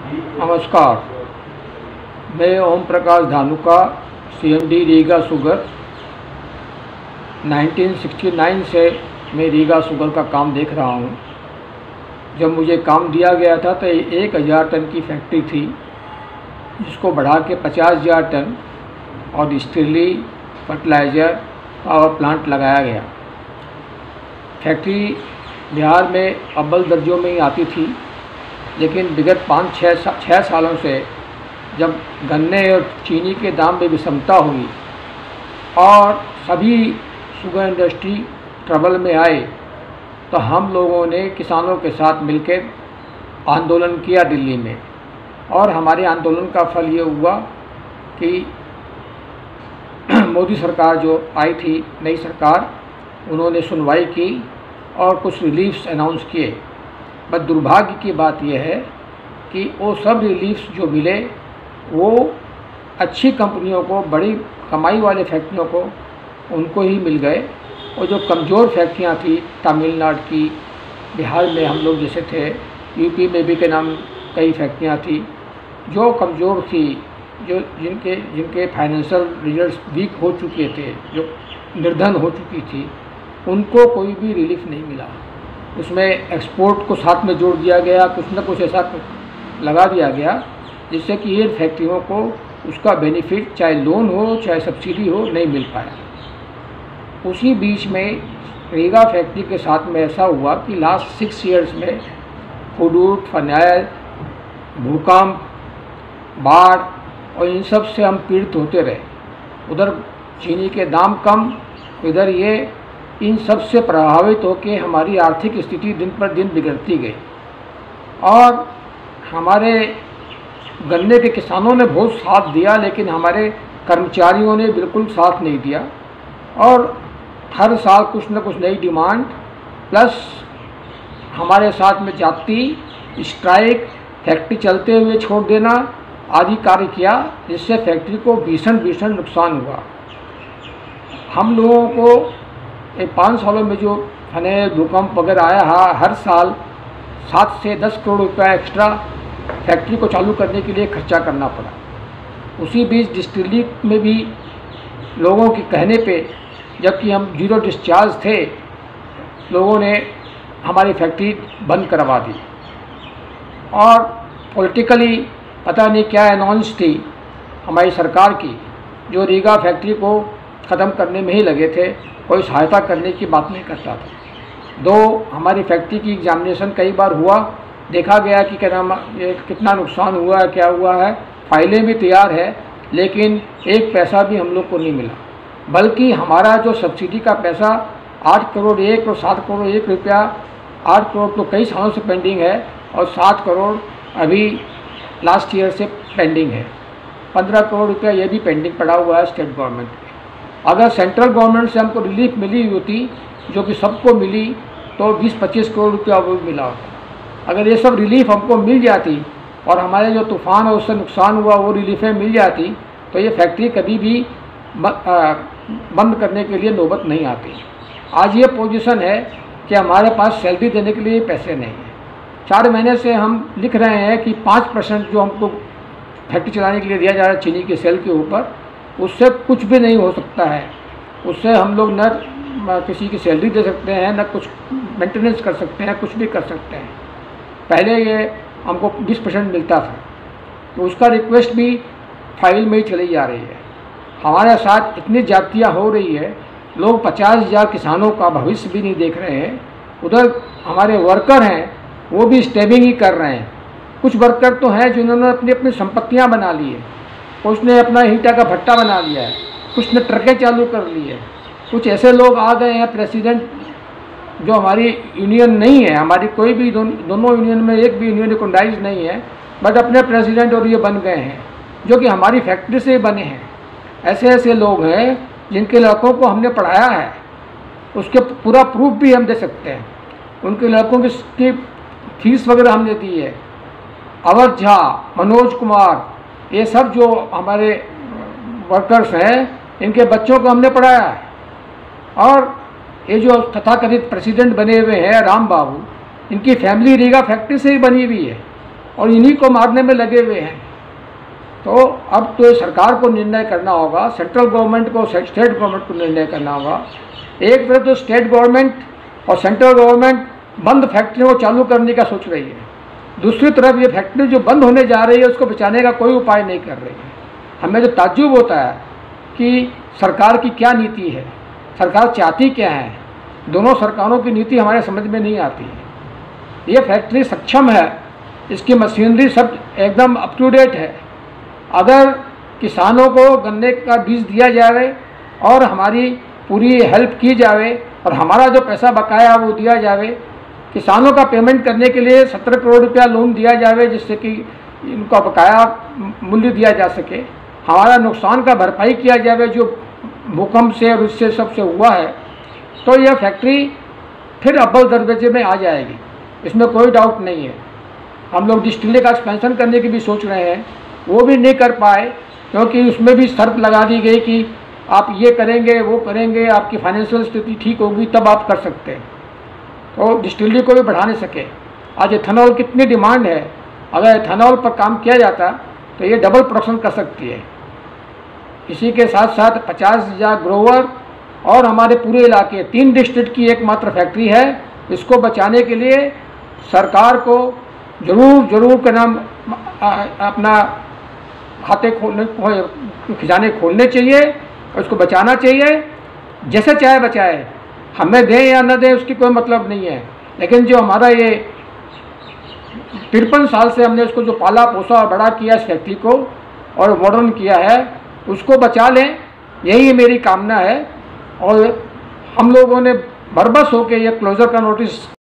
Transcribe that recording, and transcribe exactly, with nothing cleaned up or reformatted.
नमस्कार, मैं Om Prakash Dhanuka, CMD Riga sugar. उन्नीस सौ उनहत्तर से मैं रीगा शुगर का काम देख रहा हूँ। जब मुझे काम दिया गया था तो एक हज़ार टन की फैक्ट्री थी, जिसको बढ़ा के पचास हज़ार टन और डिस्टिलरी, फर्टिलाइज़र, पावर प्लांट लगाया गया। फैक्ट्री बिहार में अव्वल दर्जों में ही आती थी, लेकिन विगत पाँच छः सा, छः सालों से जब गन्ने और चीनी के दाम में विषमता हुई और सभी शुगर इंडस्ट्री ट्रबल में आए, तो हम लोगों ने किसानों के साथ मिलकर आंदोलन किया दिल्ली में। और हमारे आंदोलन का फल ये हुआ कि मोदी सरकार जो आई थी, नई सरकार, उन्होंने सुनवाई की और कुछ रिलीफ्स अनाउंस किए। बट दुर्भाग्य की बात यह है कि वो सब रिलीफ्स जो मिले वो अच्छी कंपनियों को, बड़ी कमाई वाले फैक्ट्रियों को, उनको ही मिल गए। और जो कमज़ोर फैक्ट्रियां थी, तमिलनाडु की, बिहार में हम लोग जैसे थे, यूपी में भी के नाम कई फैक्ट्रियां थी जो कमज़ोर थी, जो जिनके जिनके फाइनेंशियल रिजल्ट्स वीक हो चुके थे, जो निर्धन हो चुकी थी, उनको कोई भी रिलीफ नहीं मिला। उसमें एक्सपोर्ट को साथ में जोड़ दिया गया, कुछ न कुछ ऐसा लगा दिया गया जिससे कि ये फैक्ट्रियों को उसका बेनिफिट, चाहे लोन हो चाहे सब्सिडी हो, नहीं मिल पाया। उसी बीच में रीगा फैक्ट्री के साथ में ऐसा हुआ कि लास्ट सिक्स इयर्स में हुडूद, फनाइल, भूकंप, बाढ़ और इन सब से हम पीड़ित होते रहे। उधर चीनी के दाम कम, इधर ये इन सब से प्रभावित होकर हमारी आर्थिक स्थिति दिन पर दिन बिगड़ती गई। और हमारे गन्ने के किसानों ने बहुत साथ दिया, लेकिन हमारे कर्मचारियों ने बिल्कुल साथ नहीं दिया। और हर साल कुछ न कुछ नई डिमांड, प्लस हमारे साथ में जाति, स्ट्राइक, फैक्ट्री चलते हुए छोड़ देना आदि कार्य किया, जिससे फैक्ट्री को भीषण भीषण नुकसान हुआ। हम लोगों को एक पाँच सालों में जो फनेल, भूकंप वगैरह आया है, हर साल सात से दस करोड़ रुपया एक्स्ट्रा फैक्ट्री को चालू करने के लिए खर्चा करना पड़ा। उसी बीच डिस्टिलरी में भी लोगों के कहने पे, जबकि हम जीरो डिस्चार्ज थे, लोगों ने हमारी फैक्ट्री बंद करवा दी। और पॉलिटिकली पता नहीं क्या अनाउंस थी हमारी सरकार की, जो रीगा फैक्ट्री को ख़त्म करने में ही लगे थे, कोई सहायता करने की बात नहीं करता था। दो हमारी फैक्ट्री की एग्जामिनेशन कई बार हुआ, देखा गया कि क्या नाम ये कितना नुकसान हुआ है, क्या हुआ है, फाइलें भी तैयार है, लेकिन एक पैसा भी हम लोग को नहीं मिला। बल्कि हमारा जो सब्सिडी का पैसा आठ करोड़ एक और सात करोड़ एक रुपया, आठ करोड़ तो कई सालों से पेंडिंग है और सात करोड़ अभी लास्ट ईयर से पेंडिंग है। पंद्रह करोड़ रुपया ये भी पेंडिंग पड़ा हुआ है स्टेट गवर्नमेंट पे। अगर सेंट्रल गवर्नमेंट से हमको रिलीफ मिली होती, जो कि सबको मिली, तो बीस पच्चीस करोड़ रुपया वो मिला होता। अगर ये सब रिलीफ हमको मिल जाती और हमारे जो तूफ़ान और उससे नुकसान हुआ वो रिलीफें मिल जाती, तो ये फैक्ट्री कभी भी बंद करने के लिए नौबत नहीं आती। आज ये पोजीशन है कि हमारे पास सैलरी देने के लिए पैसे नहीं हैं। चार महीने से हम लिख रहे हैं कि पाँच परसेंट जो हमको फैक्ट्री चलाने के लिए दिया जा रहा है चीनी के सेल के ऊपर, उससे कुछ भी नहीं हो सकता है। उससे हम लोग न किसी की सैलरी दे सकते हैं, न कुछ मेंटेनेंस कर सकते हैं, कुछ भी कर सकते हैं। पहले ये हमको बीस परसेंट मिलता था, तो उसका रिक्वेस्ट भी फाइल में ही चली जा रही है। हमारे साथ इतनी जातियाँ हो रही है, लोग पचास हज़ार किसानों का भविष्य भी नहीं देख रहे हैं। उधर हमारे वर्कर हैं, वो भी स्टेबिंग ही कर रहे हैं। कुछ वर्कर तो हैं जिन्होंने अपनी अपनी संपत्तियाँ बना ली है, कुछ ने अपना ईंटा का भट्टा बना लिया है, कुछ ने ट्रकें चालू कर ली है। कुछ ऐसे लोग आ गए हैं प्रेसिडेंट, जो हमारी यूनियन नहीं है, हमारी कोई भी दो, दोनों यूनियन में एक भी यूनियन रिकॉग्नाइज नहीं है, बट अपने प्रेसिडेंट और ये बन गए हैं, जो कि हमारी फैक्ट्री से बने हैं। ऐसे ऐसे लोग हैं जिनके लड़कों को हमने पढ़ाया है, उसके पूरा प्रूफ भी हम दे सकते हैं। उनके लड़कों की फीस वगैरह हमने दी है। अवध झा, मनोज कुमार, ये सब जो हमारे वर्कर्स हैं, इनके बच्चों को हमने पढ़ाया है। और ये जो तथाकथित प्रेसिडेंट बने हुए हैं राम बाबू, इनकी फैमिली रीगा फैक्ट्री से ही बनी हुई है। और इन्हीं को मारने में लगे हुए हैं। तो अब तो सरकार को निर्णय करना होगा, सेंट्रल गवर्नमेंट को, स्टेट गवर्नमेंट को निर्णय करना होगा। एक तरफ तो स्टेट गवर्नमेंट और सेंट्रल गवर्नमेंट बंद फैक्ट्रियों को चालू करने का सोच रही है, दूसरी तरफ ये फैक्ट्री जो बंद होने जा रही है उसको बचाने का कोई उपाय नहीं कर रही है। हमें जो ताज्जुब होता है कि सरकार की क्या नीति है, सरकार चाहती क्या है। दोनों सरकारों की नीति हमारे समझ में नहीं आती है। ये फैक्ट्री सक्षम है, इसकी मशीनरी सब एकदम अप टू डेट है। अगर किसानों को गन्ने का बीज दिया जाए और हमारी पूरी हेल्प की जाए और हमारा जो पैसा बकाया वो दिया जाए, किसानों का पेमेंट करने के लिए सत्रह करोड़ रुपया लोन दिया जाए जिससे कि इनका बकाया मूल्य दिया जा सके, हमारा नुकसान का भरपाई किया जाए जो भूकंप से और उससे सबसे हुआ है, तो यह फैक्ट्री फिर अव्वल दर्जे में आ जाएगी, इसमें कोई डाउट नहीं है। हम लोग डिस्टिलरी का एक्सपेंशन करने की भी सोच रहे हैं, वो भी नहीं कर पाए क्योंकि उसमें भी शर्त लगा दी गई कि आप ये करेंगे वो करेंगे, आपकी फाइनेंशियल स्थिति ठीक होगी तब आप कर सकते हैं। तो डिस्टिलरी को भी बढ़ा नहीं सके। आज एथेनॉल कितनी डिमांड है, अगर एथेनॉल पर काम किया जाता तो ये डबल प्रोडक्शन कर सकती है। इसी के साथ साथ पचास हज़ार ग्रोवर और हमारे पूरे इलाके तीन डिस्ट्रिक्ट की एकमात्र फैक्ट्री है। इसको बचाने के लिए सरकार को जरूर जरूर का नाम अपना खाते खोलने खजाने खोलने चाहिए और उसको बचाना चाहिए। जैसे चाहे बचाए, हमें दें या न दें उसकी कोई मतलब नहीं है, लेकिन जो हमारा ये तिरपन साल से हमने उसको जो पाला पोसा और बड़ा किया इस फैक्ट्री को और मॉडर्न किया है, उसको बचा लें, यही मेरी कामना है। और हम लोगों ने बरबस होकर यह क्लोजर का नोटिस